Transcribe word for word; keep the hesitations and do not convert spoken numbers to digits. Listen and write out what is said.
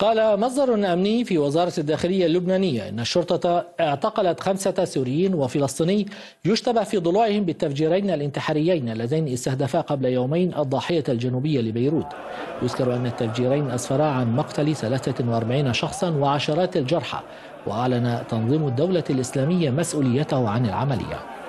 قال مصدر أمني في وزارة الداخلية اللبنانية إن الشرطة اعتقلت خمسة سوريين وفلسطيني يشتبه في ضلوعهم بالتفجيرين الانتحاريين اللذين استهدفا قبل يومين الضاحية الجنوبية لبيروت. يذكر أن التفجيرين أسفرا عن مقتل ثلاثة وأربعين شخصا وعشرات الجرحى، وأعلن تنظيم الدولة الإسلامية مسؤوليته عن العملية.